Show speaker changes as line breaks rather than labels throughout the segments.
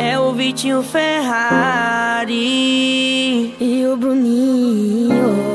é o Vitinho Ferrari
e o Bruninho.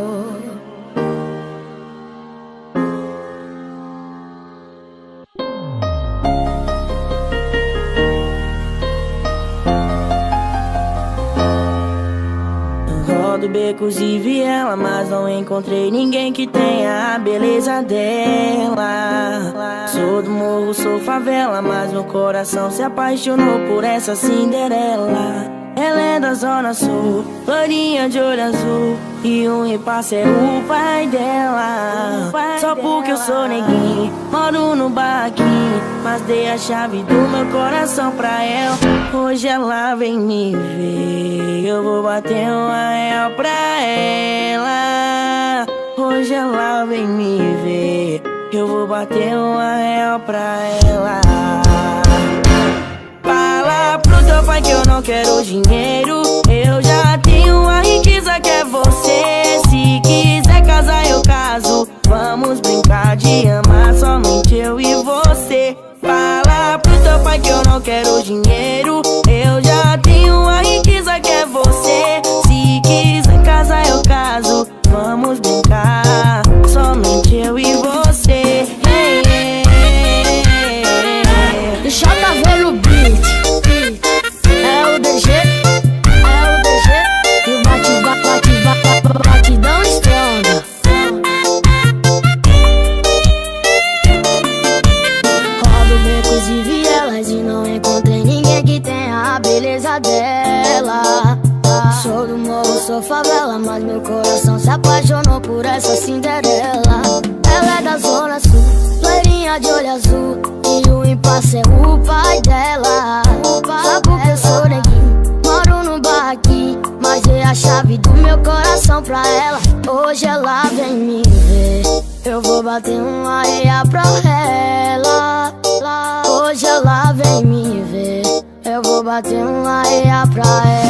Rodo becos e viela, mas não encontrei ninguém que tenha a beleza dela. Sou do morro, sou favela, mas meu coração se apaixonou por essa Cinderela. Ela é da zona sul, loirinha de olho azul, e um repasse é o pai dela. Só porque eu sou neguinho, moro no barraquinho, mas dei a chave do meu coração pra ela. Hoje ela vem me ver, eu vou bater uma real pra ela. Hoje ela vem me ver, eu vou bater uma real pra ela. Fala pro teu pai que eu não quero dinheiro, eu já tenho a riqueza que é você. Se quiser casar eu caso, vamos brincar de amar somente eu e você. Fala pro teu pai que eu não quero dinheiro, eu já tenho a riqueza que é você. Se quiser casar eu caso, vamos brincar somente eu e você.
JV no beat, é o DG, e o batidão estronda. Rodo becos e vielas e não encontrei ninguém que tenha a beleza dela. Sou do morro, sou favela, mas meu coração se apaixonou por essa Cinderela. Ela é da zona sul, loirinha de olho azul, e o impasse é o pai dela. Só porque eu sou neguinho, moro no barraquinho, mas dei a chave do meu coração pra ela. Hoje ela vem me ver, eu vou bater uma real pra ela. Hoje ela vem me ver, eu vou bater uma real pra ela.